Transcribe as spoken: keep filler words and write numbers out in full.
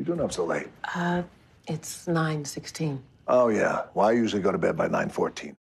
doing up so late? Uh, it's nine sixteen. Oh, yeah. Well, I usually go to bed by nine fourteen.